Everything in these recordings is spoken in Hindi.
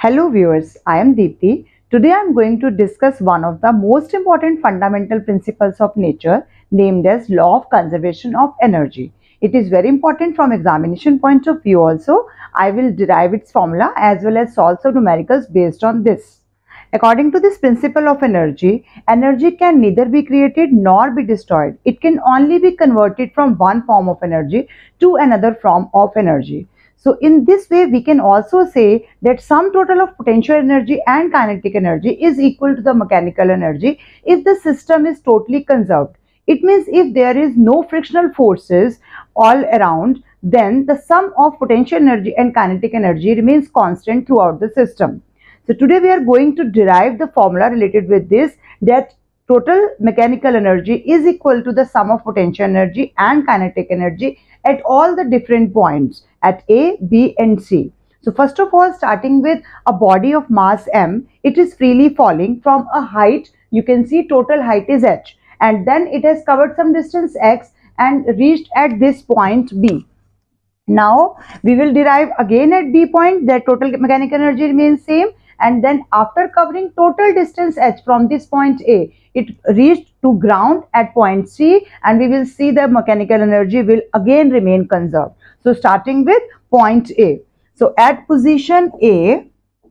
Hello viewers, I am Deepti. Today I am going to discuss one of the most important fundamental principles of nature named as law of conservation of energy. It is very important from examination point of view also. I will derive its formula as well as solve some numericals based on this. According to this principle of energy, energy can neither be created nor be destroyed. It can only be converted from one form of energy to another form of energy. So in this way, we can also say that sum total of potential energy and kinetic energy is equal to the mechanical energy if the system is totally conserved. It means if there is no frictional forces all around, then the sum of potential energy and kinetic energy remains constant throughout the system. So today we are going to derive the formula related with this, that total mechanical energy is equal to the sum of potential energy and kinetic energy at all the different points at A, B and C. So first of all, starting with a body of mass m, it is freely falling from a height. You can see total height is h, and then it has covered some distance x and reached at this point B. Now we will derive again at B point that total mechanical energy remains same, and then after covering total distance h from this point A, it reached to ground at point C, and we will see the mechanical energy will again remain conserved. So starting with point A. So at position A,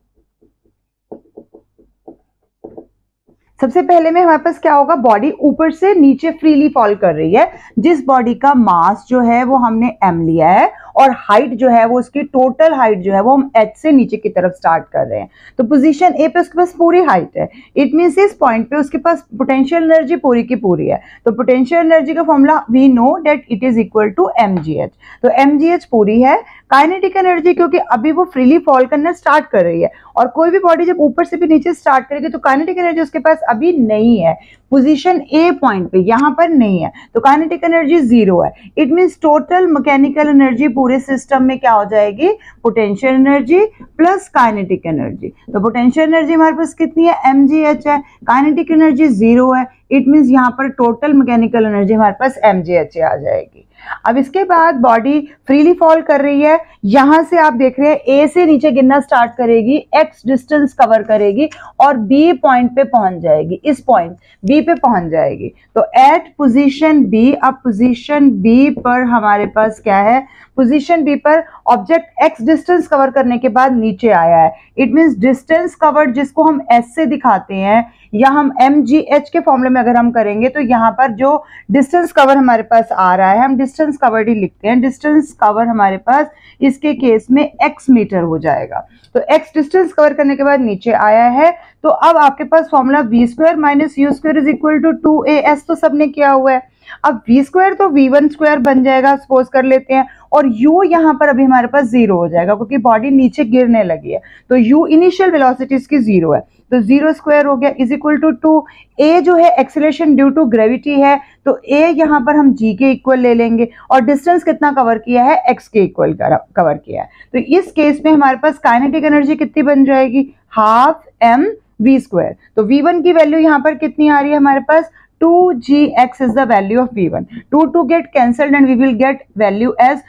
सबसे पहले में हमारे पास क्या होगा, बॉडी ऊपर से नीचे फ्रीली फॉल कर रही है. जिस बॉडी का मास जो है वो हमने m लिया है और हाइट जो है वो उसकी टोटल हाइट जो है वो हम h से नीचे की तरफ स्टार्ट कर रहे हैं. तो पोजीशन A पे उसके पास पूरी हाइट है. इट मींस इस पॉइंट पे उसके पास पोटेंशियल एनर्जी पूरी की पूरी है. तो पोटेंशियल एनर्जी का formula we know that it is equal to mgh. तो mgh पूरी है. काइनेटिक एनर्जी क्योंकि अभी वो फ्रीली फॉल करना स्टार्ट कर रही है, और कोई भी बॉडी जब ऊपर से भी नीचे स्टार्ट करेगी तो काइनेटिक एनर्जी उसके पास अभी नहीं है. पोजीशन ए पॉइंट पे यहाँ पर नहीं है, तो काइनेटिक एनर्जी जीरो है. It means total mechanical energy पूरे सिस्टम में क्या हो जाएगी, potential energy plus kinetic energy. तो पोटेंशियल एनर्जी हमारे पास कितनी है, mgh है. काइनेटिक एनर्जी जीरो है. इट मींस यहाँ पर टोटल मैकेनिकल एनर्जी हमारे पास mgh आ जाएगी. अब इसके बाद बॉडी फ्रीली फॉल कर रही है. यहां से आप देख रहे हैं ए से नीचे गिरना स्टार्ट करेगी, एक्स डिस्टेंस कवर करेगी और बी पॉइंट पे पहुंच जाएगी. इस पॉइंट बी पे पहुंच जाएगी. तो एट पोजीशन बी, अब पोजीशन बी पर हमारे पास क्या है, पोजीशन बी पर ऑब्जेक्ट एक्स डिस्टेंस कवर करने के बाद नीचे आया है. इट मींस डिस्टेंस कवर्ड जिसको हम एस से दिखाते हैं, या हम mgh के फॉर्मूले में अगर हम करेंगे तो यहाँ पर जो डिस्टेंस कवर हमारे पास आ रहा है, हम डिस्टेंस कवर्ड ही लिखते हैं. डिस्टेंस कवर हमारे पास इसके केस में x मीटर हो जाएगा. तो x डिस्टेंस कवर करने के बाद नीचे आया है. तो अब आपके पास formula v square minus u square is equal to 2as तो सबने किया हुआ है. अब v स्क्वायर तो v1 स्क्वायर बन जाएगा, सपोज कर लेते हैं, और u यहाँ पर अभी हमारे पास जीरो हो जाएगा क्योंकि बॉडी नीचे गिरने लगी है. तो u इनिशियल वेलोसिटी इसकी जीरो है, तो जीरो स्क्वायर हो गया इज इक्वल टू 2. a जो है एक्सेलरेशन ड्यू टू ग्रेविटी है, तो a यहाँ पर हम g के इक्वल ले लेंगे, और डिस्टेंस कितना कवर किया है, x के इक्वल कवर किया है. तो इस केस में हमारे पास काइनेटिक एनर्जी कितनी बन जाएगी, हाफ m v स्क्वायर. तो v1 की वैल्यू यहाँ पर कितनी आ रही है हमारे पास, 2gx is the value of v1. 2 get cancelled and we will get value as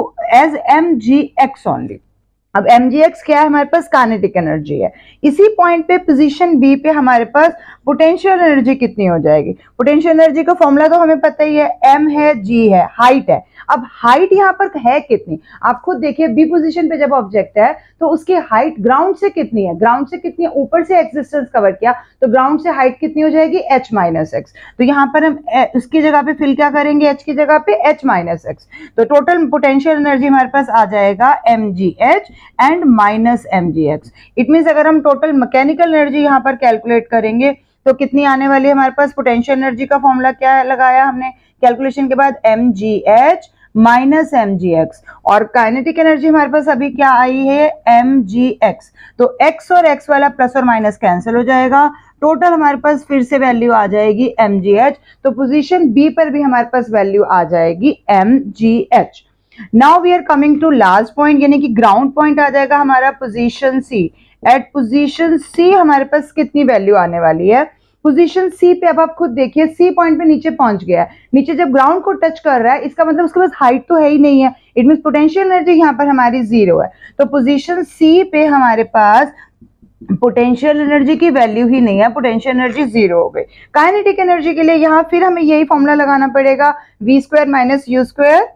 mgx only. अब mgx क्या है, हमारे पास काइनेटिक एनर्जी है. इसी पॉइंट पे पोजीशन बी पे हमारे पास पोटेंशियल एनर्जी कितनी हो जाएगी. पोटेंशियल एनर्जी का फॉर्मूला तो हमें पता ही है, m है, g है, हाइट है. अब हाइट यहाँ पर है कितनी, आप खुद देखिए. बी पोजीशन पे जब ऑब्जेक्ट है तो उसकी हाइट ग्राउंड से कितनी है, ग्राउंड से कितनी है, ऊपर से एक्स डिस्टेंस कवर किया तो ग्राउंड से हाइट कितनी हो जाएगी, h माइनस एक्स. तो यहाँ पर हम उसकी जगह पे फिल क्या करेंगे, h की जगह पे h माइनस एक्स. तो टोटल पोटेंशियल एनर्जी हमारे पास आ जाएगा mgh and minus mgx. It means अगर हम टोटल मैकेनिकल एनर्जी यहाँ पर कैलकुलेट करेंगे तो कितनी आने वाली है हमारे पास. पोटेंशियल एनर्जी का फॉर्मूला क्या लगाया हमने कैलकुलेशन के बाद, mgh माइनस mgx, और काइनेटिक एनर्जी हमारे पास अभी क्या आई है, mgx. तो x और x वाला प्लस और माइनस कैंसिल हो जाएगा. टोटल हमारे पास फिर से वैल्यू आ जाएगी mgh. तो पोजीशन बी पर भी हमारे पास वैल्यू आ जाएगी mgh. Now we are coming to last point, यानी कि ग्राउंड पॉइंट आ जाएगा हमारा position C. At position C हमारे पास कितनी वैल्यू आने वाली है, पोजीशन सी पे अब आप खुद देखिए, सी पॉइंट पे नीचे पहुंच गया है. नीचे जब ग्राउंड को टच कर रहा है इसका मतलब उसके पास हाइट तो है ही नहीं है. इट मींस पोटेंशियल एनर्जी यहाँ पर हमारी जीरो है. तो पोजीशन सी पे हमारे पास पोटेंशियल एनर्जी की वैल्यू ही नहीं है, पोटेंशियल एनर्जी जीरो हो गई। काइनेटिक एनर्जी के लिए यहाँ फिर हमें यही फॉर्मूला लगाना पड़ेगा, v square minus u square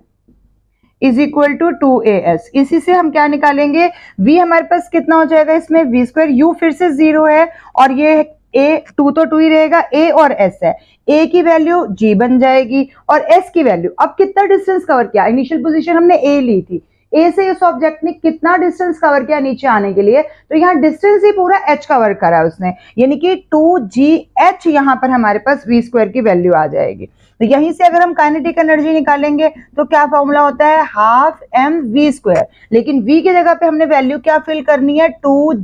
is equal to 2as। इसी से हम क्या निकालेंगे, v हमारे पास कितना हो जाएगा इसमें, v स्क्वायर, u फिर से जीरो है और ये a 2 तो 2 ही रहेगा, a और s है, a की वैल्यू g बन जाएगी और s की वैल्यू, अब कितना डिस्टेंस कवर किया, इनिशियल पोजीशन हमने a ली थी, a से इस ऑब्जेक्ट ने कितना डिस्टेंस कवर किया नीचे आने के लिए, तो यहाँ डिस्टेंस ही पूरा h कवर करा है उसने, यानी कि 2gh यहाँ पर हमारे पास v स्क्वायर की वैल्यू आ जाएगी। तो यहीं से अगर हम काइनेटिक एनर्जी निकालेंगे तो क्या फॉर्मूला होता है, हाफ mv स्क्वायर, लेकिन v की जगह पे हमने वैल्यू क्या फिल करनी है,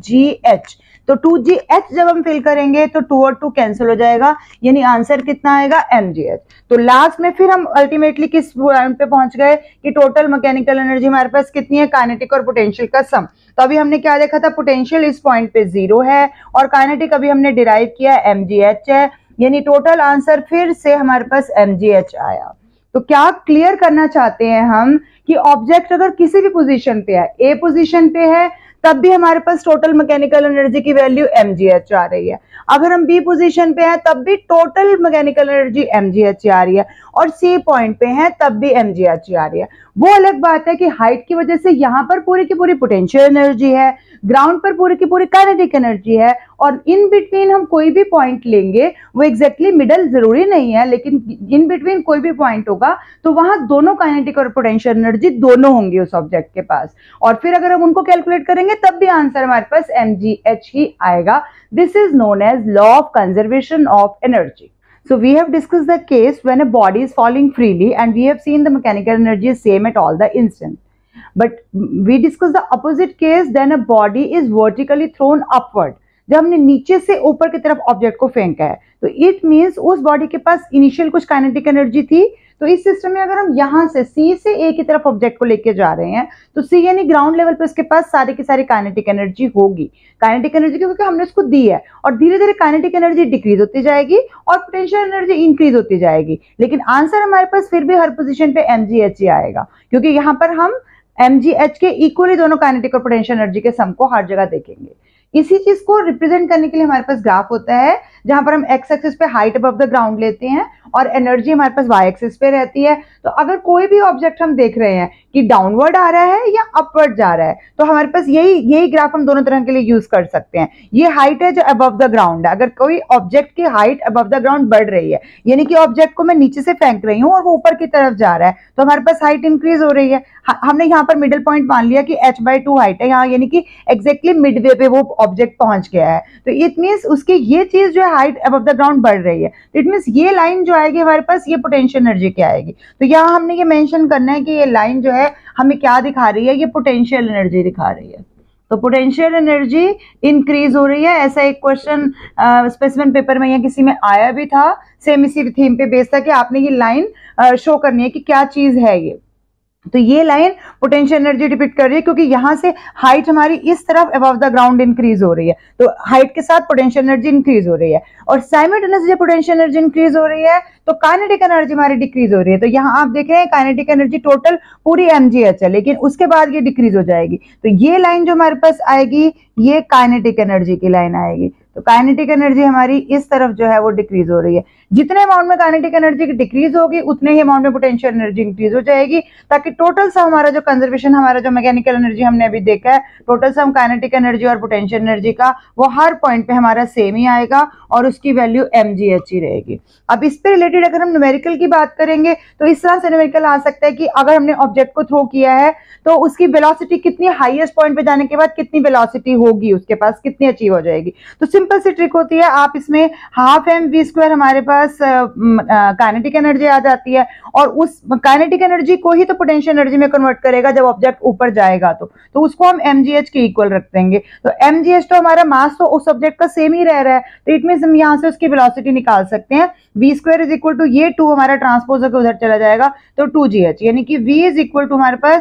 2gh। तो 2gh जब हम फिल करेंगे तो 2 और 2 कैंसिल हो जाएगा, यानी आंसर कितना आएगा, mgh। तो लास्ट में फिर हम अल्टीमेटली किस पॉइंट पे पहुंच गए कि टोटल मैकेनिकल एनर्जी हमारे पास कितनी है, काइनेटिक और पोटेंशियल का सम। तो अभी हमने क्या देखा था, पोटेंशियल इस पॉइंट पे जीरो है और काइनेटिक अभी हमने डिराइव किया mgh है, यानी टोटल आंसर फिर से हमारे पास mgh आया। तो क्या क्लियर करना चाहते हैं हम कि ऑब्जेक्ट अगर किसी भी पोजीशन पे है, ए पोजीशन पे है, तब भी हमारे पास टोटल मैकेनिकल एनर्जी की वैल्यू mgh आ रही है, अगर हम बी पोजीशन पे हैं तब भी टोटल मैकेनिकल एनर्जी mgh आ रही है, और सी पॉइंट पे हैं तब भी mgh आ रही है। वो अलग बात है कि हाइट की वजह से यहाँ पर पूरी की पूरी पोटेंशियल एनर्जी है, ग्राउंड पर पूरी की पूरी काइनेटिक एनर्जी है, और इन बिटवीन हम कोई भी पॉइंट लेंगे, वो एग्जैक्टली मिडल जरूरी नहीं है, लेकिन इन बिटवीन कोई भी पॉइंट होगा तो वहां दोनों काइनेटिक और पोटेंशियल एनर्जी दोनों होंगी उस ऑब्जेक्ट के पास, और फिर अगर हम उनको कैलकुलेट करेंगे तब भी आंसर हमारे पास mgh ही आएगा। This is known as law of conservation of energy. So we have discussed the case when a body is falling freely and we have seen the mechanical energy is same at all the instant. But we discussed the opposite case, then a body is vertically thrown upward. जब हमने नीचे से ऊपर की तरफ ऑब्जेक्ट को फेंका है तो इट मीन्स उस बॉडी के पास इनिशियल कुछ काइनेटिक एनर्जी थी। तो इस सिस्टम में अगर हम यहाँ से सी से ए की तरफ ऑब्जेक्ट को लेके जा रहे हैं तो सी यानी ग्राउंड लेवल पे उसके पास सारी की सारी काइनेटिक एनर्जी होगी, काइनेटिक एनर्जी क्योंकि हमने उसको दी है, और धीरे धीरे काइनेटिक एनर्जी डिक्रीज होती जाएगी और पोटेंशियल एनर्जी इंक्रीज होती जाएगी, लेकिन आंसर हमारे पास फिर भी हर पोजीशन पे mgh ही आएगा, क्योंकि यहाँ पर हम mgh के इक्वली दोनों काइनेटिक और पोटेंशियल एनर्जी के सम को हर जगह देखेंगे। इसी चीज को रिप्रेजेंट करने के लिए हमारे पास ग्राफ होता है जहां पर हम एक्स एक्सिस पे हाइट अबव द ग्राउंड लेते हैं और एनर्जी हमारे पास वाई एक्सिस पे रहती है। तो अगर कोई भी ऑब्जेक्ट हम देख रहे हैं कि डाउनवर्ड आ रहा है या अपवर्ड जा रहा है तो हमारे पास यही ग्राफ हम दोनों तरह के लिए यूज कर सकते हैं। ये हाइट है जो अबव द ग्राउंड है, अगर कोई ऑब्जेक्ट की हाइट अबव द ग्राउंड बढ़ रही है यानी कि ऑब्जेक्ट को मैं नीचे से फेंक रही हूँ और वो ऊपर की तरफ जा रहा है तो हमारे पास हाइट इंक्रीज हो रही है। हमने यहाँ पर मिडिल पॉइंट मान लिया कि h/2 हाइट है यहाँ, यानी कि एग्जैक्टली मिडवे पे वो ऑब्जेक्ट पहुंच गया है, तो इट मीन्स उसकी ये चीज जो है हाइट अबव द ग्राउंड बढ़ रही है, तो इट मीन्स ये लाइन जो आएगी हमारे पास ये पोटेंशियल एनर्जी क्या आएगी। तो यहाँ हमने ये मेंशन करना है कि ये लाइन जो है हमें क्या दिखा रही है, ये पोटेंशियल एनर्जी दिखा रही है। तो पोटेंशियल एनर्जी इंक्रीज हो रही है। ऐसा एक क्वेश्चन स्पेसिमेन पेपर में या किसी में आया भी था, सेम इसी थीम पे बेस्ड था कि आपने ये लाइन शो करनी है कि क्या चीज है ये। तो ये लाइन पोटेंशियल एनर्जी डिपिक्ट कर रही है क्योंकि यहाँ से हाइट हमारी इस तरफ अबव द ग्राउंड इंक्रीज हो रही है, तो हाइट के साथ पोटेंशियल एनर्जी इंक्रीज हो रही है, और साइमल्टेनियसली पोटेंशियल एनर्जी इंक्रीज हो रही है तो काइनेटिक एनर्जी हमारी डिक्रीज हो रही है। तो यहाँ आप देख रहे हैं काइनेटिक एनर्जी टोटल पूरी mgh है, लेकिन उसके बाद ये डिक्रीज हो जाएगी। तो ये लाइन जो हमारे पास आएगी ये काइनेटिक एनर्जी की लाइन आएगी। तो काइनेटिक एनर्जी हमारी इस तरफ जो है वो डिक्रीज हो रही है। जितने अमाउंट में काइनेटिक एनर्जी की डिक्रीज होगी उतने ही अमाउंट में पोटेंशियल एनर्जी इंक्रीज हो जाएगी, ताकि टोटल सा हमारा जो कंजर्वेशन, हमारा जो मैकेनिकल एनर्जी हमने अभी देखा है, टोटल सम काइनेटिक एनर्जी और पोटेंशियल एनर्जी का वो हर पॉइंट पे हमारा सेम ही आएगा और उसकी वैल्यू mgh ही रहेगी। अब इस पे रिलेटेड अगर हम न्यूमेरिकल की बात करेंगे तो इस तरह से न्यूमेरिकल आ सकता है कि अगर हमने ऑब्जेक्ट को थ्रो किया है तो उसकी वेलोसिटी कितनी, हाईएस्ट पॉइंट पे जाने के बाद कितनी वेलोसिटी होगी उसके पास, कितनी अचीव हो जाएगी। तो सिंपल सी ट्रिक होती है, आप इसमें हाफ mv² हमारे पास काइनेटिक एनर्जी आ जाती है और उस काइनेटिक एनर्जी को ही तो पोटेंशियल एनर्जी में कन्वर्ट करेगा जब ऑब्जेक्ट ऊपर जाएगा, तो उसको हम mgh के इक्वल रख देंगे। तो mgh तो हमारा मास तो उस ऑब्जेक्ट का सेम ही रह रहा है, तो इट मींस हम यहाँ से उसकी वेलोसिटी निकाल सकते हैं। v² इज इक्वल टू ये 2 हमारा ट्रांसपोज होकर उधर चला जाएगा तो 2gh, यानी कि v इज इक्वल टू हमारे पास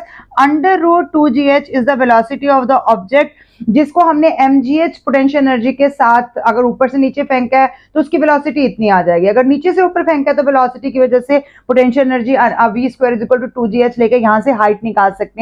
√2gh is the velocity of the object, जिसको हमने mgh पोटेंशियल एनर्जी के साथ अगर ऊपर से नीचे फेंका है तो उसकी वेलोसिटी इतनी आ जाएगी, अगर नीचे से ऊपर फेंका है तो वेलोसिटी की वजह से potential energy v² is equal to 2gh लेके यहाँ से हाइट निकाल सकते हैं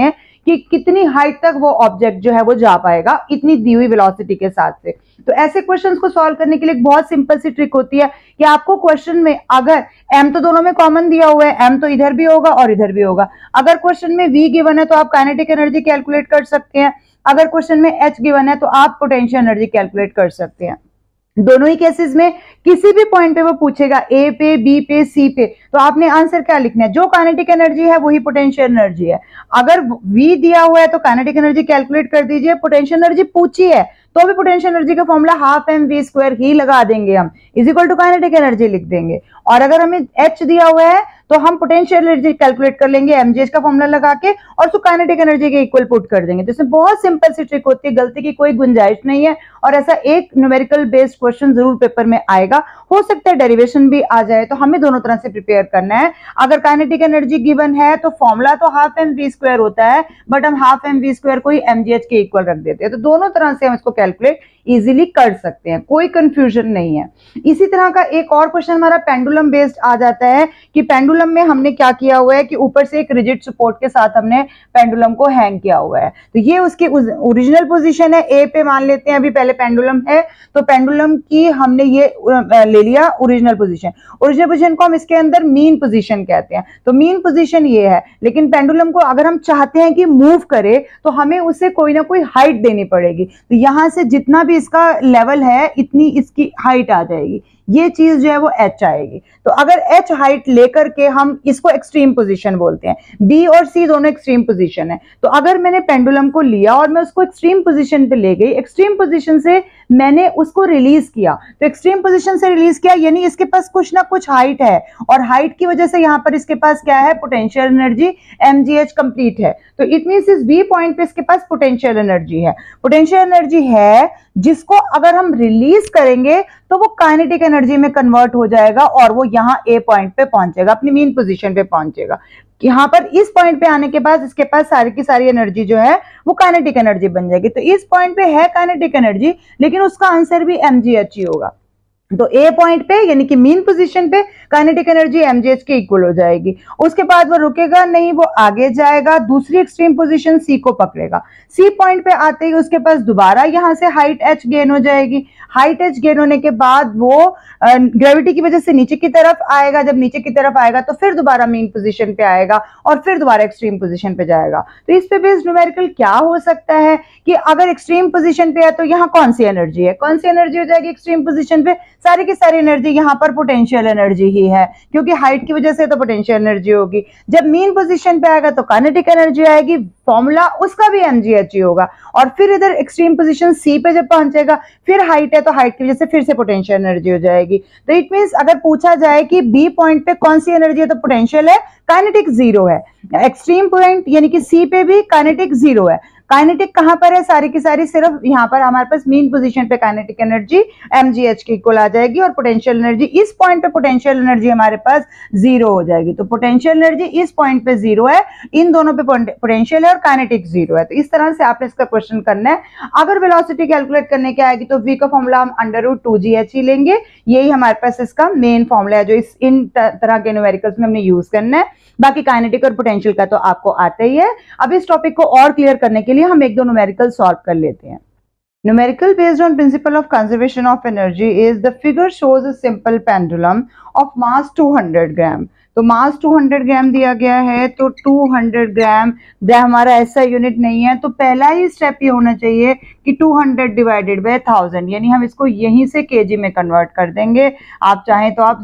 कि कितनी हाइट तक वो ऑब्जेक्ट जो है वो जा पाएगा इतनी दी हुई वेलोसिटी के साथ से। तो ऐसे क्वेश्चंस को सॉल्व करने के लिए एक बहुत सिंपल सी ट्रिक होती है कि आपको क्वेश्चन में अगर m तो दोनों में कॉमन दिया हुआ है, m तो इधर भी होगा और इधर भी होगा, अगर क्वेश्चन में v गिवन है तो आप काइनेटिक एनर्जी कैलकुलेट कर सकते हैं, अगर क्वेश्चन में h गिवन है तो आप पोटेंशियल एनर्जी कैलकुलेट कर सकते हैं। दोनों ही केसेस में किसी भी पॉइंट पे वो पूछेगा ए पे, बी पे, सी पे, तो आपने आंसर क्या लिखना है, जो काइनेटिक एनर्जी है वही पोटेंशियल एनर्जी है। अगर v दिया हुआ है तो काइनेटिक एनर्जी कैलकुलेट कर दीजिए, पोटेंशियल एनर्जी पूछी है तो भी पोटेंशियल एनर्जी का formula half m v square ही लगा देंगे हम, is equal to kinetic energy लिख देंगे। और अगर हमें h दिया हुआ है तो हम पोटेंशियल एनर्जी कैलकुलेट कर लेंगे mgh का फॉर्मूला लगा के और उसको काइनेटिक एनर्जी के इक्वल पुट कर देंगे। तो इसमें बहुत सिंपल सी ट्रिक होती है, गलती की कोई गुंजाइश नहीं है और ऐसा एक न्यूमेरिकल बेस्ड क्वेश्चन जरूर पेपर में आएगा। हो सकता है डेरिवेशन भी आ जाए, तो हमें दोनों तरह से प्रिपेयर करना है। अगर काइनेटिक एनर्जी गिवन है तो फॉर्मूला तो हाफ एम वी स्क्वायर होता है, बट हम हाफ एम वी स्क्वायर को ही mgh के इक्वल रख देते हैं, तो दोनों तरह से हम इसको कैलकुलेट इजीली कर सकते हैं, कोई कंफ्यूजन नहीं है। इसी तरह का एक और क्वेश्चन हमारा पेंडुलम बेस्ड आ जाता है कि पेंडुलम में हमने क्या किया हुआ है कि ऊपर से एक रिजिड सपोर्ट के साथ हमने पेंडुलम को हैंग किया हुआ है, तो ये उसकी ओरिजिनल पोजीशन है, ए पे मान लेते हैं अभी पहले पेंडुलम है, तो पेंडुलम की हमने ये ले लिया ओरिजिनल पोजीशन। ओरिजिनल पोजीशन को हम इसके अंदर मीन पोजीशन कहते हैं, तो मीन पोजीशन ये है, लेकिन पेंडुलम को अगर हम चाहते हैं कि मूव करे तो हमें उसे कोई ना कोई हाइट देनी पड़ेगी, तो यहां से जितना भी इसका लेवल है इतनी इसकी हाइट आ जाएगी, ये चीज जो है वो h आएगी। तो अगर h हाइट लेकर के हम इसको एक्सट्रीम पोजीशन बोलते हैं, b और c दोनों एक्सट्रीम पोजीशन है, तो अगर मैंने पेंडुलम को लिया और मैं उसको एक्सट्रीम पोजीशन पे ले गई, एक्सट्रीम पोजीशन से मैंने उसको रिलीज किया, तो एक्सट्रीम पोजीशन से रिलीज किया यानी इसके पास कुछ ना कुछ हाइट है, और हाइट की वजह से यहाँ पर इसके पास क्या है, पोटेंशियल एनर्जी mgh कंप्लीट है, तो इट मींस इस b पॉइंट पे इसके पास पोटेंशियल एनर्जी है। पोटेंशियल एनर्जी है जिसको अगर हम रिलीज करेंगे तो वो काइनेटिक एनर्जी में कन्वर्ट हो जाएगा और वो यहाँ ए पॉइंट पे पहुंचेगा, अपनी मीन पोजीशन पे पहुंचेगा। यहाँ पर इस पॉइंट पे आने के बाद इसके पास सारी की सारी एनर्जी जो है वो काइनेटिक एनर्जी बन जाएगी। तो इस पॉइंट पे है काइनेटिक एनर्जी, लेकिन उसका आंसर भी mgh ही होगा। तो ए पॉइंट पे यानी कि मीन पोजीशन पे काइनेटिक एनर्जी mgh के इक्वल हो जाएगी। उसके बाद वो रुकेगा नहीं, वो आगे जाएगा, दूसरी एक्सट्रीम पोजीशन सी को पकड़ेगा। सी पॉइंट पे आते ही उसके पास दोबारा यहां से हाइट h गेन हो जाएगी। हाइट h गेन होने के बाद वो ग्रेविटी की वजह से नीचे की तरफ आएगा, जब नीचे की तरफ आएगा तो फिर दोबारा मीन पोजीशन पे आएगा और फिर दोबारा एक्सट्रीम पोजीशन पे जाएगा। तो इस पे बेस्ड न्यूमेरिकल क्या हो सकता है कि अगर एक्सट्रीम पोजीशन पे है तो यहाँ कौन सी एनर्जी है, कौन सी एनर्जी हो जाएगी एक्सट्रीम पोजीशन पे, सारी की सारी एनर्जी यहाँ पर पोटेंशियल एनर्जी ही है, क्योंकि हाइट की वजह से तो पोटेंशियल एनर्जी होगी। जब मीन पोजीशन पे आएगा तो काइनेटिक एनर्जी आएगी, फॉर्मूला उसका भी mgh ही होगा, और फिर इधर एक्सट्रीम पोजीशन सी पे जब पहुंचेगा फिर हाइट है तो हाइट की वजह से फिर से पोटेंशियल एनर्जी हो जाएगी। तो इट मींस अगर पूछा जाए कि बी पॉइंट पे कौन सी एनर्जी है तो पोटेंशियल है, काइनेटिक जीरो है। एक्सट्रीम पॉइंट यानी कि सी पे भी काइनेटिक जीरो है। काइनेटिक कहां पर है, सारी की सारी सिर्फ यहाँ पर हमारे पास मीन पोजीशन पे काइनेटिक एनर्जी mgh के इक्वल आ जाएगी, और पोटेंशियल एनर्जी इस पॉइंट पे पोटेंशियल एनर्जी हमारे पास जीरो हो जाएगी। तो पोटेंशियल एनर्जी इस पॉइंट पे जीरो है, इन दोनों पे पोटेंशियल है और काइनेटिक जीरो है। तो इस तरह से आपने इसका क्वेश्चन करना है। अगर वेलोसिटी कैलकुलेट करने की आएगी तो v का फॉर्मूला हम √2gh ही लेंगे, यही हमारे पास इसका मेन फॉर्मूला है जो इन तरह के न्यूमेरिकल्स में हमने यूज करना है। बाकी काइनेटिक और पोटेंशियल का तो आपको आता ही है। अब इस टॉपिक को और क्लियर करने के लिए हम एक दो न्यूमेरिकल सॉल्व कर लेते हैं। Numerical based on principle of conservation of energy is the figure shows a simple pendulum of mass 200 gram। तो मास 200 ग्राम दिया गया है, तो 200 ग्राम हमारा ऐसा यूनिट नहीं है, तो पहला ही स्टेप ये होना चाहिए कि 200 डिवाइडेड बाय 1000, यानी हम इसको यहीं से केजी में कन्वर्ट कर देंगे। आप चाहें तो आप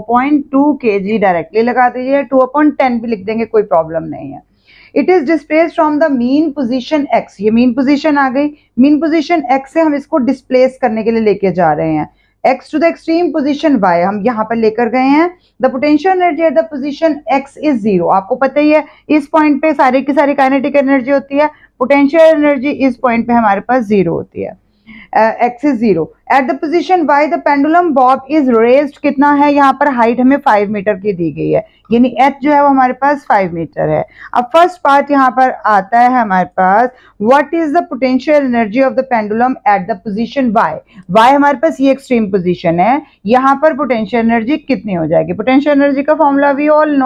0.2 kg डायरेक्टली लगा दीजिए, 2/10 भी लिख देंगे, कोई प्रॉब्लम नहीं है। It is displace from the mean position x, ये मीन पोजीशन आ गई, मीन पोजीशन x से हम इसको डिस्प्लेस करने के लिए लेके जा रहे हैं, x to the extreme position y हम यहाँ पर लेकर गए हैं। The potential energy at the position x is zero. आपको पता ही है इस पॉइंट पे सारी की सारी काइनेटिक एनर्जी होती है, पोटेंशियल एनर्जी इस पॉइंट पे हमारे पास जीरो होती है, x is zero. At the position y the pendulum bob is raised, कितना है यहाँ पर हाइट हमें 5 मीटर की दी गई है, यानी h जो है वो हमारे पास 5 मीटर है। अब फर्स्ट पार्ट यहाँ पर आता है हमारे पास, what is the potential energy of the pendulum at the position y हमारे पास ये एक्सट्रीम पोजीशन है, यहाँ पर पोटेंशियल एनर्जी कितनी हो जाएगी। पोटेंशियल एनर्जी का formula we all know,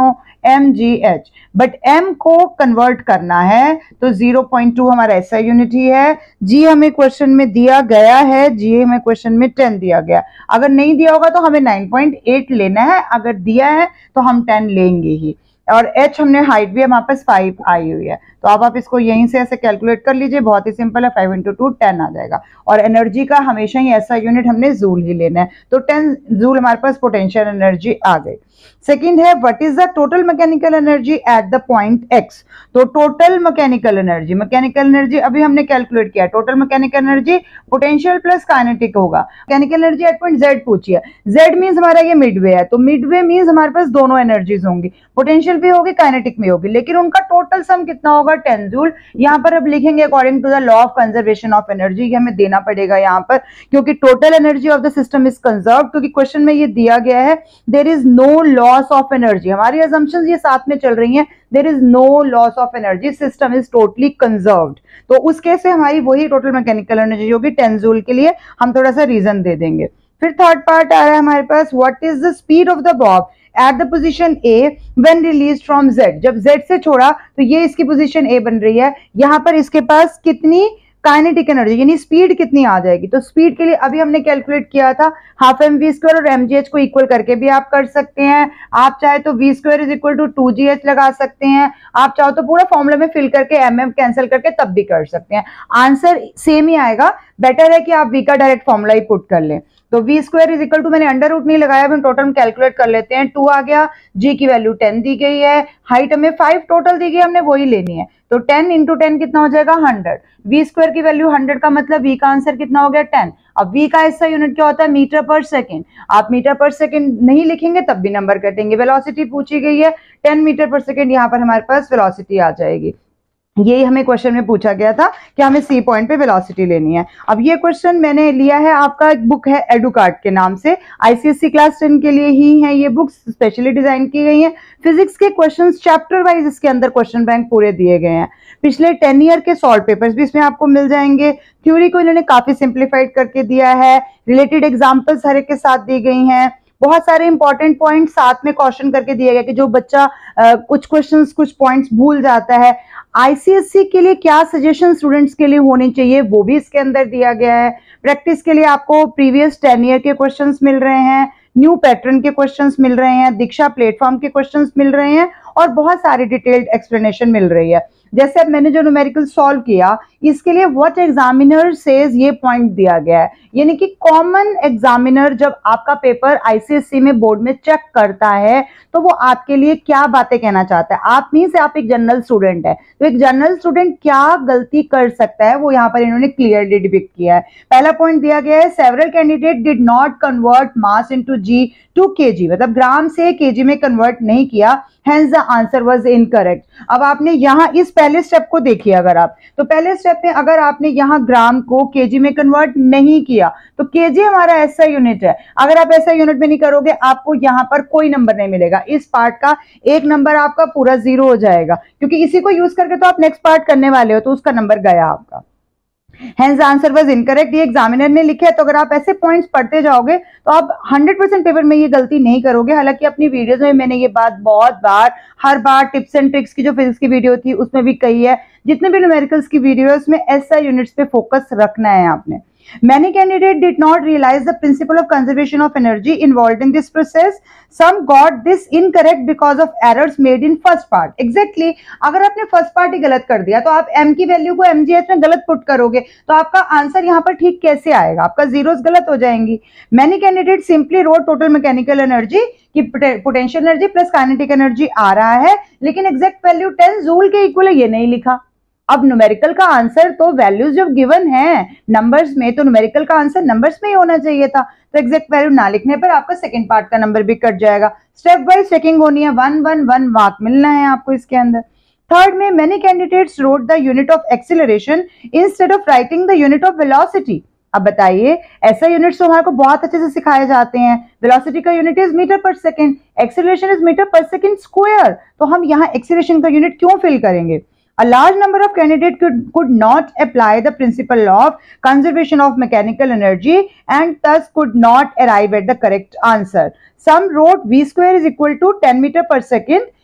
mgh, but m को कन्वर्ट करना है तो 0.2 हमारा SI यूनिट ही है। g हमें क्वेश्चन में दिया गया है, g हमें क्वेश्चन में 10 दिया गया, अगर नहीं दिया होगा तो हमें 9.8 लेना है, अगर दिया है तो हम 10 लेंगे ही। और h हमने हाइट भी हमारे पास 5 आई हुई है, तो अब आप इसको यहीं से ऐसे कैलकुलेट कर लीजिए, बहुत ही सिंपल है, 5 इंटू 2 10 आ जाएगा। और एनर्जी का हमेशा ही ऐसा यूनिट हमने जूल ही लेना है, तो 10 जूल हमारे पास पोटेंशियल एनर्जी आ गई। सेकंड है what is the total mechanical energy at the point x। तो टोटल मैकेनिकल एनर्जी अभी हमने कैलकुलेट किया, total mechanical energy potential plus kinetic होगा। Mechanical energy at point z पूछी है, z मींस हमारा ये मिडवे है, तो मिडवे मींस हमारे पास दोनों एनर्जीज होंगी, पोटेंशियल भी होगी काइनेटिक भी होगी, लेकिन उनका टोटल सम कितना होगा 10 जूल। यहाँ पर अब लिखेंगे according to the law of conservation of energy, हमें देना पड़ेगा यहाँ पर, क्योंकि total energy of the system is conserved, क्योंकि क्वेश्चन में ये दिया गया है there is no loss of energy, हमारी असम्पशंस ये साथ में चल रही हैं, there is no loss of energy, system is totally conserved, तो उस केस से हमारी वही टोटल मैकेनिकल एनर्जी होगी 10 जूल के लिए, हम थोड़ा सा रीजन दे देंगे। फिर थर्ड पार्ट आ रहा है हमारे पास, what is the speed of the bob at the position A when released from Z। जब Z से छोड़ा तो ये इसकी पोजीशन A बन रही है, यहाँ पर इसके पास कितनी काइनेटिक एनर्जी यानी स्पीड कितनी आ जाएगी, तो स्पीड के लिए अभी हमने कैलकुलेट किया था हाफ mv² और mgh को इक्वल करके भी आप कर सकते हैं, आप चाहे तो v² is equal to 2gh लगा सकते हैं, आप चाहो तो पूरा फॉर्मूला में फिल करके mm कैंसिल करके तब भी कर सकते हैं, आंसर सेम ही आएगा। बेटर है कि आप v का डायरेक्ट फॉर्मूला ही पुट कर लें। तो v² इज इक्वल टू, मैंने अंडर रूट नहीं लगाया, हम टोटल कैलकुलेट कर लेते हैं, 2 आ गया, g की वैल्यू 10 दी गई है, हाइट हमें 5 टोटल दी गई, हमने वही लेनी है, तो 10 इंटू 10 कितना हो जाएगा 100, v² की वैल्यू 100 का मतलब v का आंसर कितना हो गया 10। अब v का ऐसा यूनिट क्या होता है मीटर पर सेकेंड, आप मीटर पर सेकेंड नहीं लिखेंगे तब भी नंबर कटेंगे। वेलोसिटी पूछी गई है 10 मीटर पर सेकेंड, यहाँ पर हमारे पास वेलोसिटी आ जाएगी, यही हमें क्वेश्चन में पूछा गया था कि हमें सी पॉइंट पे वेलोसिटी लेनी है। अब ये क्वेश्चन मैंने लिया है, आपका एक बुक है एडुकार्ट के नाम से, आईसीएससी क्लास 10 के लिए ही है ये बुक, स्पेशली डिजाइन की गई है। फिजिक्स के क्वेश्चंस चैप्टर वाइज इसके अंदर क्वेश्चन बैंक पूरे दिए गए हैं, पिछले 10 ईयर के सॉल्व पेपर्स भी इसमें आपको मिल जाएंगे, थ्योरी को इन्होंने काफी सिंप्लीफाइड करके दिया है, रिलेटेड एग्जाम्पल्स हर एक के साथ दी गई हैं, बहुत सारे इंपॉर्टेंट पॉइंट साथ में क्वेश्चन करके दिया गया कि जो बच्चा कुछ क्वेश्चंस कुछ पॉइंट्स भूल जाता है, आईसीएससी के लिए क्या सजेशन स्टूडेंट्स के लिए होने चाहिए वो भी इसके अंदर दिया गया है। प्रैक्टिस के लिए आपको प्रीवियस 10 ईयर के क्वेश्चंस मिल रहे हैं, न्यू पैटर्न के क्वेश्चंस मिल रहे हैं, दीक्षा प्लेटफॉर्म के क्वेश्चंस मिल रहे हैं और बहुत सारी डिटेल्ड एक्सप्लेनेशन मिल रही है। जैसे अब मैंने जो न्यूमेरिकल सॉल्व किया इसके लिए व्हाट एग्जामिनर सेज ये पॉइंट दिया गया है, यानी कि कॉमन एग्जामिनर जब आपका पेपर आईसीएससी में बोर्ड में चेक करता है तो वो आपके लिए क्या बातें कहना चाहता है। आप मीन से आप एक जनरल स्टूडेंट है, तो एक जनरल स्टूडेंट क्या गलती कर सकता है वो यहाँ पर इन्होंने क्लियरली डिपिक्ट किया है। पहला पॉइंट दिया गया है several candidate did not convert mass into g to kg, मतलब ग्राम से केजी में कन्वर्ट नहीं किया, hence the answer was incorrect. अब आपने यहाँ इस पहले स्टेप को देखिए, अगर आप तो पहले स्टेप में अगर आपने यहाँ ग्राम को केजी में कन्वर्ट नहीं किया तो केजी हमारा ऐसा यूनिट है, अगर आप ऐसा यूनिट में नहीं करोगे आपको यहाँ पर कोई नंबर नहीं मिलेगा, इस पार्ट का एक नंबर आपका पूरा 0 हो जाएगा, क्योंकि इसी को यूज करके तो आप नेक्स्ट पार्ट करने वाले हो, तो उसका नंबर गया आपका। Hence the answer was incorrect, ये एग्जामिनर ने लिखा है, तो अगर आप ऐसे पॉइंट्स पढ़ते जाओगे तो आप 100% पेपर में ये गलती नहीं करोगे। हालांकि अपनी वीडियोस में मैंने ये बात बहुत बार, हर बार टिप्स एंड ट्रिक्स की जो फिजिक्स की वीडियो थी उसमें भी कही है, जितने भी न्यूमेरिकल्स की वीडियो है उसमें ऐसा यूनिट्स पे फोकस रखना है आपने। Many candidates did not realize the principle of conservation of energy involved in this process. Some got this incorrect because of errors made in first part. Exactly. अगर आपने फर्स्ट पार्ट ही गलत कर दिया तो आप m की वैल्यू को mgh में गलत पुट करोगे तो आपका आंसर यहाँ पर ठीक कैसे आएगा, आपका जीरोस गलत हो जाएंगी। Many candidates simply wrote total mechanical energy कि potential energy plus kinetic energy आ रहा है, लेकिन एग्जैक्ट वैल्यू 10 जूल के इक्वल है ये नहीं लिखा। अब न्यूमेरिकल का आंसर तो वैल्यूज जब गिवन है नंबर्स में तो न्यूमेरिकल का आंसर नंबर्स में ही होना चाहिए था, तो एग्जैक्ट वैल्यू ना लिखने पर आपका सेकंड पार्ट का नंबर भी कट जाएगा। स्टेप वाइज चेकिंग होनी है, 1 1 1 मार्क मिलना है आपको इसके अंदर। थर्ड में many candidates wrote the unit of acceleration instead of writing the unit of velocity. अब बताइए ऐसा यूनिट्स तो हमारे को बहुत अच्छे से सिखाए जाते हैं, वेलोसिटी का unit is metre per second, acceleration is metre per second square, तो हम यहाँ एक्सीलरेशन का यूनिट क्यों फिल करेंगे। A large number of candidates could not apply the principle of conservation of mechanical energy and thus could not arrive at the correct answer. Some wrote v² is equal to 10 meter per second,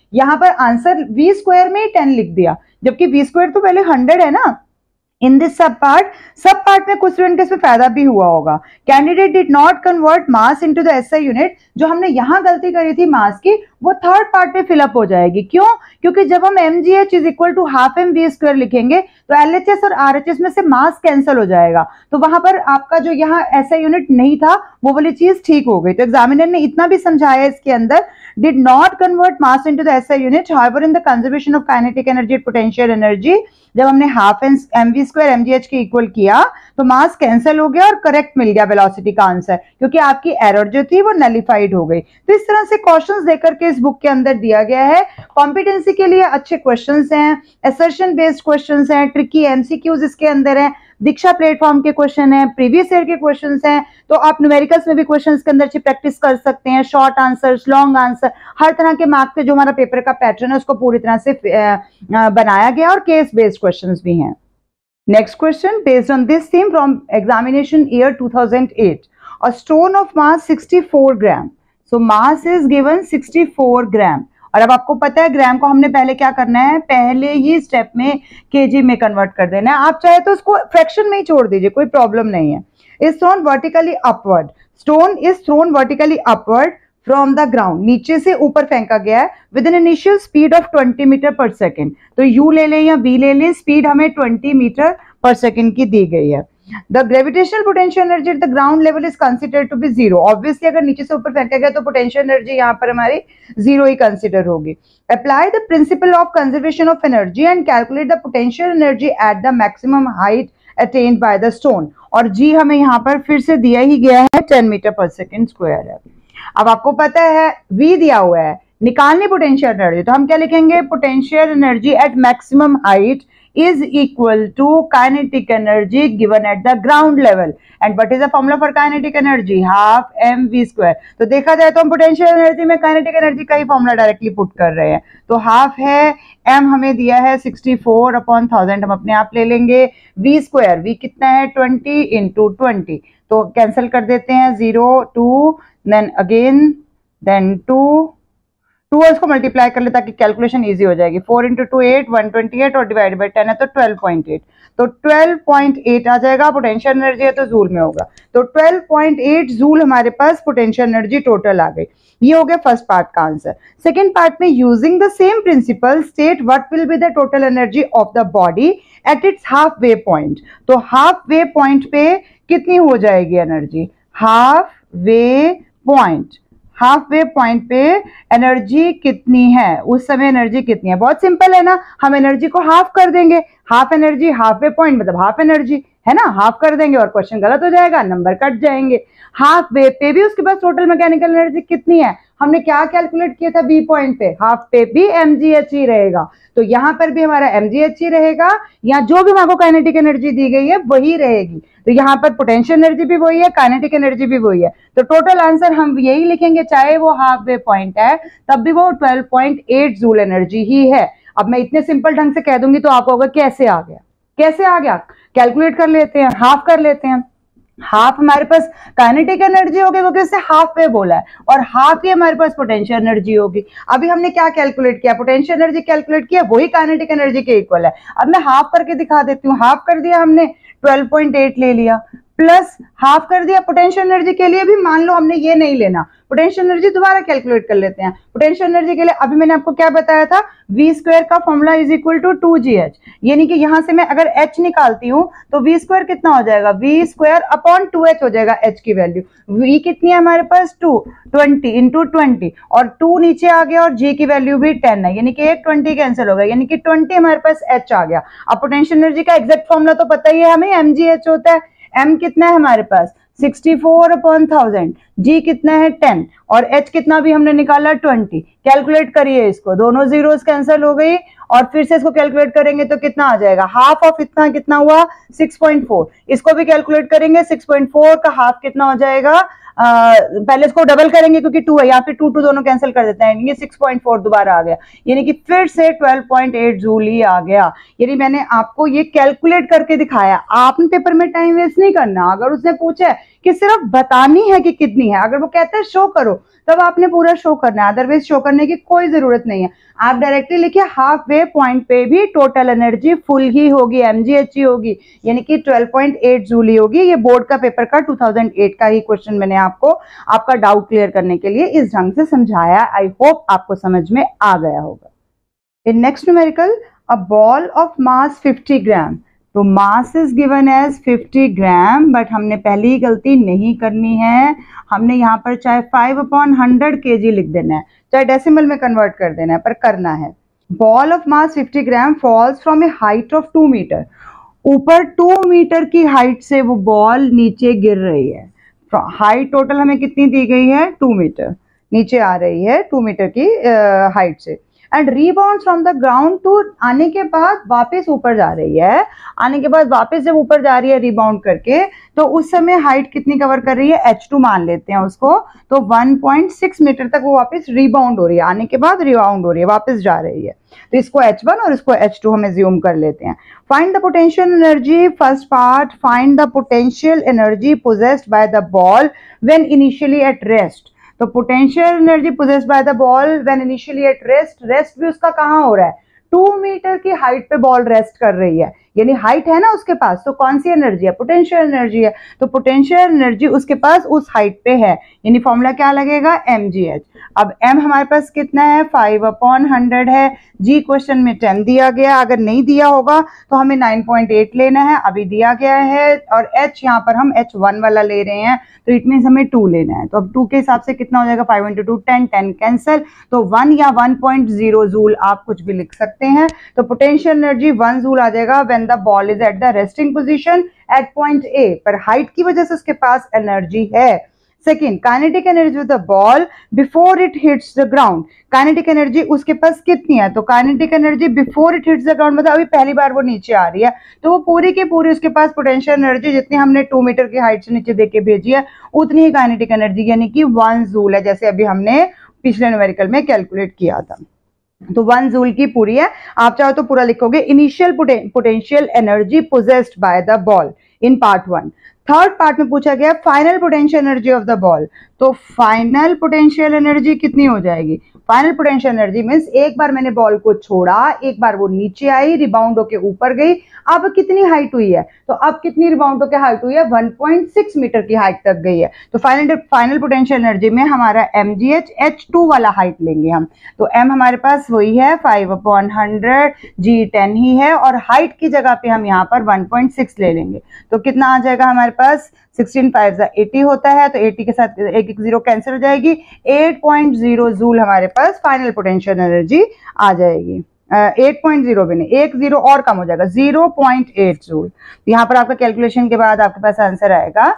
यहाँ पर आंसर v स्क्वायर में ही 10 लिख दिया, जबकि v स्क्वायर तो पहले 100 है ना। इन दिस सब पार्ट में कुछ स्टूडेंट के इसमें फायदा भी हुआ होगा। Candidate did not convert mass into the SI unit. जो हमने यहाँ गलती करी थी मास की, वो थर्ड पार्ट में फिलअप हो जाएगी। क्यों? क्योंकि जब हम mgh is equal to half m v square लिखेंगे तो LHS और RHS में से मास कैंसिल हो जाएगा, तो वहां पर आपका जो यहाँ एसआई यूनिट नहीं था वो वाली चीज ठीक हो गई। तो एग्जामिनर ने इतना भी समझाया इसके अंदर, did not convert mass into the SI unit, however in the conservation of kinetic energy and potential energy, जब हमने हाफ mv स्क्वायर mgh के इक्वल किया तो मास कैंसिल हो गया और करेक्ट मिल गया वेलोसिटी का आंसर, क्योंकि आपकी एरर जो थी वो नलिफाइड हो गई। तो इस तरह से क्वेश्चंस देकर के इस बुक के अंदर दिया गया है। कॉम्पिटेंसी के लिए अच्छे क्वेश्चंस हैं, असर्शन बेस्ड क्वेश्चंस हैं, ट्रिकी एमसीक्यूज इसके अंदर है, दीक्षा प्लेटफॉर्म के क्वेश्चन है, प्रीवियस ईयर के क्वेश्चंस हैं, तो आप न्यूमेरिकल्स में भी क्वेश्चंस के अंदर अच्छी प्रैक्टिस कर सकते हैं। शॉर्ट आंसर्स, लॉन्ग आंसर, हर तरह के मार्क्स से जो हमारा पेपर का पैटर्न है उसको पूरी तरह से बनाया गया, और केस बेस्ड क्वेश्चंस भी हैं। Next question, based on this theme from examination year 2008, a stone of mass 64 gram, so mass is given 64 gram. और अब आपको पता है ग्राम को हमने पहले क्या करना है, पहले ही स्टेप में केजी में कन्वर्ट कर देना है। आप चाहे तो उसको फ्रैक्शन में ही छोड़ दीजिए, कोई प्रॉब्लम नहीं है। Is thrown vertically upward, stone is thrown vertically upward from the ground, नीचे से ऊपर फेंका गया है with an initial speed of 20 metre per second. तो यू ले लें या बी ले लें, स्पीड हमें 20 मीटर पर सेकेंड की दी गई है। The gravitational potential energy at the ground level is considered to be zero. Obviously अगर नीचे से ऊपर फेंका गया तो potential energy यहाँ पर हमारी zero ही consider होगी। Apply the principle of conservation of energy and calculate the potential energy at the maximum height attained by the stone. और G हमें यहाँ पर फिर से दिया ही गया है 10 मीटर पर सेकेंड स्क्वायर है। अब आपको पता है V दिया हुआ है, निकालनी पोटेंशियल एनर्जी, तो हम क्या लिखेंगे, potential energy at maximum height is equal to kinetic energy given at the ground level. And what is the formula for kinetic energy? Half mv square. तो देखा जाए तो हम पोटेंशियल एनर्जी में काइनेटिक एनर्जी का ही फॉर्मूला डायरेक्टली पुट कर रहे हैं। तो हाफ है, m हमें दिया है 64/1000, हम अपने आप ले लेंगे। v स्क्वायर, v कितना है 20 इंटू 20, तो कैंसिल कर देते हैं, 0 2 देन अगेन देन 2 इसको मल्टीप्लाई कर ले ताकि कैलकुलेशन इजी हो जाएगी। 4 इंटू 2 8, 128 और डिवाइड बाई 10 है तो 12.8, तो 12.8 आ जाएगा। पोटेंशियल एनर्जी है तो जूल में होगा, तो 12.8 जूल हमारे पास पोटेंशियल एनर्जी टोटल आ गई। ये हो गया फर्स्ट पार्ट का आंसर। सेकेंड पार्ट में using the same principle state what will be the total energy of the body at its half way point. तो हाफ वे पॉइंट पे कितनी हो जाएगी एनर्जी, हाफ वे पॉइंट पे एनर्जी कितनी है, उस समय एनर्जी कितनी है। बहुत सिंपल है ना, हम एनर्जी को हाफ कर देंगे, half energy half way point मतलब हाफ एनर्जी है ना, हाफ कर देंगे और क्वेश्चन गलत हो जाएगा, नंबर कट जाएंगे। हाफ वे पे भी उसके पास टोटल मैकेनिकल एनर्जी कितनी है, हमने क्या कैलकुलेट किया था बी पॉइंट पे, हाफ पे भी mgh ही रहेगा, तो यहां पर भी हमारा mgh ही रहेगा, या जो भी हमारे काइनेटिक एनर्जी दी गई है वही रहेगी। तो यहाँ पर पोटेंशियल एनर्जी भी वही है, काइनेटिक एनर्जी भी वही है, तो टोटल आंसर हम यही लिखेंगे, चाहे वो हाफ वे पॉइंट है तब भी वो 12.8 जूल एनर्जी ही है। अब मैं इतने सिंपल ढंग से कह दूंगी तो आपको होगा कैसे आ गया, कैलकुलेट कर लेते हैं, हाफ कर लेते हैं। हाफ हमारे पास काइनेटिक एनर्जी होगी क्योंकि उससे हाफ वे बोला है, और हाफ ही हमारे पास पोटेंशियल एनर्जी होगी। अभी हमने क्या कैलकुलेट किया, पोटेंशियल एनर्जी कैलकुलेट किया, वही काइनेटिक एनर्जी के इक्वल है। अब मैं हाफ करके दिखा देती हूँ, हाफ कर दिया हमने 12.8 ले लिया, प्लस हाफ कर दिया पोटेंशियल एनर्जी के लिए भी, मान लो हमने ये नहीं लेना, पोटेंशियल एनर्जी दोबारा कैलकुलेट कर लेते हैं। पोटेंशियल एनर्जी के लिए अभी मैंने आपको क्या बताया था, v स्क्वायर का formula is equal to 2gh, यानी कि यहां से मैं अगर h निकालती हूं तो v स्क्वायर कितना हो जाएगा, v स्क्वायर अपॉन 2h हो जाएगा h की वैल्यू। v कितनी है हमारे पास 20 इंटू 20, और 2 नीचे आ गया और g की वैल्यू भी 10 है, यानी कि एक 20 कैंसिल हो गया, यानी कि 20 हमारे पास h आ गया। अब पोटेंशियल एनर्जी का एग्जैक्ट फॉर्मूला तो पता ही है हमें, mgh होता है। m कितना है हमारे पास 64/1000, g कितना है 10, और h कितना भी हमने निकाला 20। कैलकुलेट करिए इसको, दोनों जीरोस कैंसिल हो गई, और फिर से इसको कैलकुलेट करेंगे तो कितना आ जाएगा, हाफ ऑफ इतना कितना हुआ 6.4, इसको भी कैलकुलेट करेंगे, 6.4 का हाफ कितना हो जाएगा, पहले इसको डबल करेंगे क्योंकि 2 है, या फिर 2 दोनों कैंसिल कर देते हैं, ये 6.4 दोबारा आ गया, यानी कि फिर से 12.8 जूल ही आ गया। यानी मैंने आपको ये कैलकुलेट करके दिखाया, आपने पेपर में टाइम वेस्ट नहीं करना। अगर उसने पूछा है कि सिर्फ बतानी है कि कितनी नहीं है। अगर वो कहता है शो करो तब आपने पूरा शो करना है, अदरवाइज शो करने की कोई जरूरत नहीं है। आप डायरेक्टली लिखिए हाफ वे पॉइंट पे भी टोटल एनर्जी फुल ही होगी, mgh ही होगी, यानी कि 12.8 जूल ही होगी। ये बोर्ड का पेपर का 2008 का ही क्वेश्चन मैंने आपको आपका डाउट क्लियर करने के लिए इस ढंग से समझाया। आई होप आपको समझ में आ गया होगा। In next numerical, a ball of mass 50 gram, तो mass is given as 50 gram, but हमने पहली गलती नहीं करनी है। हमने यहाँ पर चाहे 5/100 kg लिख देना है, चाहे डेसिमल में कन्वर्ट कर देना है, पर करना है। Ball of mass 50 gram falls from a height of 2 metre, ऊपर 2 मीटर की हाइट से वो बॉल नीचे गिर रही है। हाइट टोटल हमें कितनी दी गई है, 2 मीटर, नीचे आ रही है 2 मीटर की हाइट से। And rebound from the ground to, आने के बाद वापस ऊपर जा रही है, आने के बाद वापस जब ऊपर जा रही है रिबाउंड करके, तो उस समय हाइट कितनी कवर कर रही है, h2 मान लेते हैं उसको, तो 1.6 मीटर तक वो वापस रिबाउंड हो रही है, आने के बाद रिबाउंड हो रही है, वापस जा रही है। तो इसको h1 और इसको h2 हमें ज्यूम कर लेते हैं। Find the potential energy, first part, find the potential energy possessed by the ball when initially at rest. तो potential energy possessed by the ball when initially at rest, rest भी उसका कहाँ हो रहा है, 2 मीटर की हाइट पे बॉल रेस्ट कर रही है, यानी हाइट है ना उसके पास, तो कौन सी एनर्जी है, पोटेंशियल एनर्जी है। तो पोटेंशियल एनर्जी उसके पास उस हाइट पे है, यानी फॉर्मूला क्या लगेगा, mgh। अब m हमारे पास कितना है, 5/100 है। g क्वेश्चन में 10 दिया गया, अगर नहीं दिया होगा तो हमें 9.8 लेना है, अभी दिया गया है। और h यहाँ पर हम h1 वाला ले रहे हैं, तो इट मीन्स हमें 2 लेना है। तो अब 2 के हिसाब से कितना हो जाएगा, 5 × 2 10, 10 कैंसिल, तो 1 या 1.0 जूल आप कुछ भी लिख सकते हैं। तो पोटेंशियल एनर्जी 1 जूल आ जाएगा when the ball is at the resting position at point A, पर हाइट की वजह से उसके पास एनर्जी है। Second, kinetic energy of the ball before it hits the ground, kinetic energy उसके पास कितनी है, तो kinetic energy before it hits the ground मतलब अभी पहली बार वो नीचे आ रही है, तो वो पूरी की पूरी उसके पास पोटेंशियल एनर्जी जितनी हमने 2 मीटर की हाइट से नीचे देके भेजी है उतनी ही काइनेटिक एनर्जी यानी कि 1 जूल है, जैसे अभी हमने पिछले न्यूमेरिकल में कैलकुलेट किया था। तो 1 जूल की पूरी है, आप चाहो तो पूरा लिखोगे। Initial potential energy possessed by the ball in part 1। Third part में पूछा गया final potential energy of the ball, तो फाइनल पोटेंशियल एनर्जी कितनी हो जाएगी, फाइनल पोटेंशियल एनर्जी मींस एक बार मैंने बॉल को छोड़ा, एक बार वो नीचे आई, रिबाउंड होके ऊपर गई, अब कितनी हाइट हुई है, तो अब कितनी रिबाउंड होके हाइट हुई है, 1.6 मीटर की हाइट तक गई है। तो फाइनल पोटेंशियल एनर्जी में हमारा mgh h2 वाला हाइट लेंगे हम, तो m हमारे पास वही है 5/100, g 10 ही है, और हाइट की जगह पे हम यहाँ पर 1.6 ले लेंगे, तो कितना आ जाएगा हमारे पास, 16 5 80 होता है, तो 80 के साथ एक 0 कैंसिल हो जाएगी, 8.0 जूल हमारे पास फाइनल पोटेंशियल एनर्जी आ जाएगी। 8.0 भी नहीं, 1 0 और कम हो जाएगा, 0.8 जूल। यहाँ पर आपका कैलकुलेशन के बाद आपके पास आंसर आएगा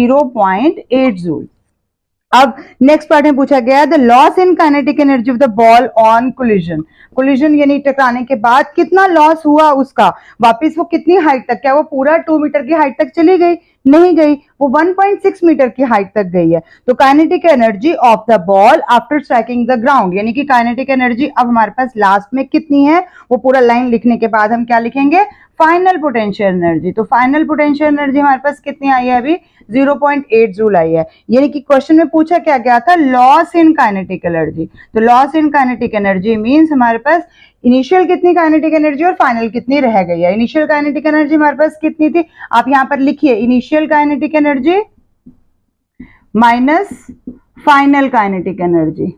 0.8 जूल। अब नेक्स्ट पार्ट में पूछा गया the loss in kinetic energy of the ball on collision, collision यानी टकराने के बाद कितना लॉस हुआ उसका, वापस वो कितनी हाइट तक, क्या वो पूरा 2 मीटर की हाइट तक चली गई, नहीं गई, वो 1.6 मीटर की हाइट तक गई है। तो kinetic energy of the ball after striking the ground, यानी कि काइनेटिक एनर्जी अब हमारे पास लास्ट में कितनी है, वो पूरा लाइन लिखने के बाद हम क्या लिखेंगे, फाइनल पोटेंशियल एनर्जी। तो फाइनल पोटेंशियल एनर्जी हमारे पास कितनी आई है अभी, 0.8 जूल आई है, यानी कि क्वेश्चन में पूछा क्या गया था, लॉस इन काइनेटिक एनर्जी। तो loss in kinetic energy means हमारे पास इनिशियल कितनी काइनेटिक एनर्जी और फाइनल कितनी रह गई है। इनिशियल काइनेटिक एनर्जी हमारे पास कितनी थी, आप यहां पर लिखिए, initial kinetic energy minus final kinetic energy,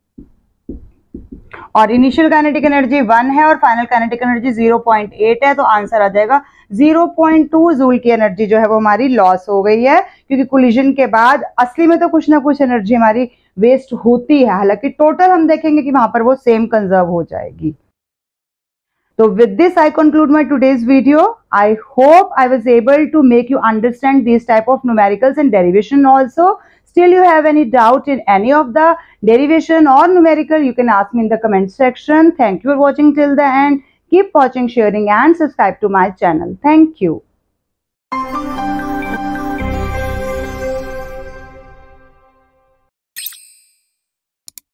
और इनिशियल काइनेटिक एनर्जी 1 है और फाइनल काइनेटिक एनर्जी 0.8 है, तो आंसर आ जाएगा 0.2 जूल की एनर्जी जो है वो हमारी लॉस हो गई है, क्योंकि कोलिजन के बाद असली में तो कुछ ना कुछ एनर्जी हमारी वेस्ट होती है, हालांकि टोटल हम देखेंगे कि वहां पर वो सेम कंजर्व हो जाएगी। So with this I conclude my today's video. I hope I was able to make you understand these type of numericals and derivation also. Still you have any doubt in any of the derivation or numerical, you can ask me in the comment section. Thank you for watching till the end. Keep watching, sharing and subscribe to my channel. Thank you.